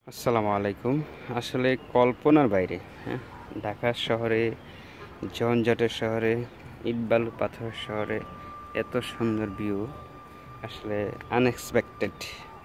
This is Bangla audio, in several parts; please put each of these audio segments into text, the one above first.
আসসালামু আলাইকুম। আসলে কল্পনার বাইরে, হ্যাঁ, ঢাকা শহরে, ঝঞ্ঝাটের শহরে, ইট বালু পাথর শহরে এত সুন্দর ভিউ আসলে আনএক্সপেক্টেড,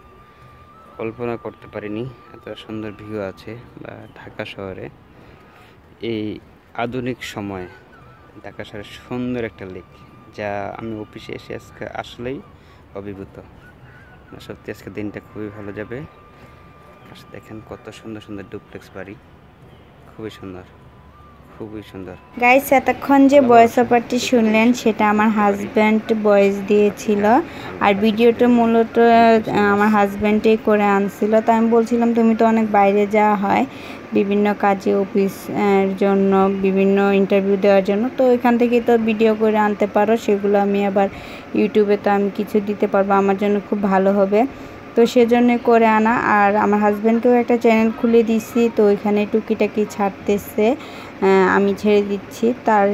কল্পনা করতে পারিনি এত সুন্দর ভিউ আছে বা ঢাকা শহরে এই আধুনিক সময়ে। ঢাকা শহরে সুন্দর একটা লেক, যা আমি অফিসে এসে আজকে আসলেই অভিভূত। সত্যি আজকে দিনটা খুবই ভালো যাবে। দেখেন কত সুন্দর সুন্দর ডুপ্লেক্স বাড়ি, খুবই সুন্দর, খুবই সুন্দর। গাইস, এতক্ষণ যে ভয়েস ওভারটি শুনলেন সেটা আমার হাজব্যান্ড ভয়েস দিয়েছিল, আর ভিডিওটা মূলত আমার হাজব্যান্ডই করে আনছিল। তো আমি বলছিলাম তুমি তো অনেক বাইরে যাওয়া হয় বিভিন্ন কাজে, অফিসের জন্য, বিভিন্ন ইন্টারভিউ দেওয়ার জন্য, তো ওইখান থেকে তো ভিডিও করে আনতে পারো, সেগুলো আমি আবার ইউটিউবে তো আমি কিছু দিতে পারবো, আমার জন্য খুব ভালো হবে। তো সেজন্য করে আনা। আর আমার হাজব্যান্ডকেও একটা চ্যানেল খুলে দিছি, তো ওইখানে টুকিটাকি ছাড়তেছে, আমি ছেড়ে দিচ্ছি।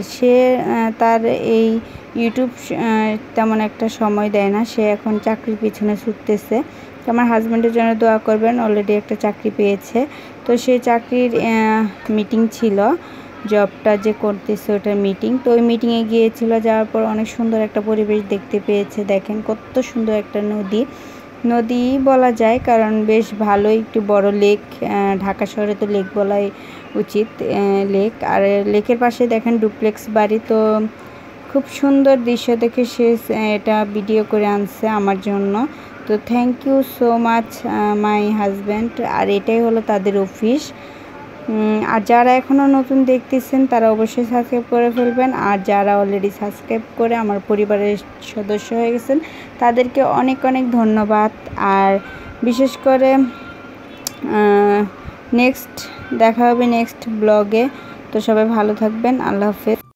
তার এই ইউটিউব তেমন একটা সময় দেয় না, সে এখন চাকরির পিছনে ছুটতেছে। তো আমার হাজব্যান্ডের জন্য দোয়া করবেন, অলরেডি একটা চাকরি পেয়েছে। তো সেই চাকরির মিটিং ছিল, জবটা যে করতেছে ওটার মিটিং। তো ওই মিটিংয়ে গিয়েছিল, যাওয়ার পর অনেক সুন্দর একটা পরিবেশ দেখতে পেয়েছে। দেখেন কত সুন্দর একটা নদী বলা যায়, কারণ বেশ ভালোই একটু বড় লেক। ঢাকা শহরে তো লেক বলাই উচিত, লেক। আর লেকের পাশে দেখেন ডুপ্লেক্স বাড়ি। তো খুব সুন্দর দৃশ্য দেখে সে এটা ভিডিও করে আনছে আমার জন্য। তো thank you so much my husband. আর এটাই হলো তাদের অফিস। আর যারা এখনও নতুন দেখতেছেন তারা অবশ্যই সাবস্ক্রাইব করে ফেলবেন, আর যারা অলরেডি সাবস্ক্রাইব করে আমার পরিবারের সদস্য হয়ে গেছেন তাদেরকে অনেক অনেক ধন্যবাদ। আর বিশেষ করে নেক্সট দেখা হবে নেক্সট ব্লগে। তো সবাই ভালো থাকবেন, আল্লাহ হাফেজ।